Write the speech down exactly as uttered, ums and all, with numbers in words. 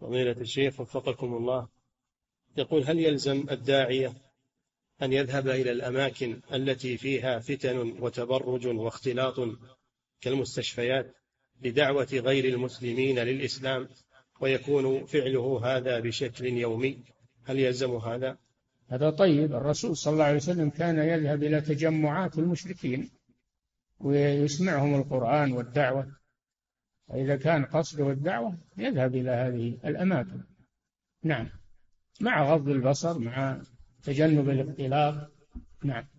فضيلة الشيخ وفقكم الله، يقول: هل يلزم الداعية أن يذهب إلى الأماكن التي فيها فتن وتبرج واختلاط كالمستشفيات لدعوة غير المسلمين للإسلام، ويكون فعله هذا بشكل يومي؟ هل يلزم هذا؟ هذا طيب. الرسول صلى الله عليه وسلم كان يذهب إلى تجمعات المشركين ويسمعهم القرآن والدعوة، فإذا كان قصده الدعوة يذهب إلى هذه الأماكن، نعم، مع غض البصر، مع تجنب الاختلاط، نعم.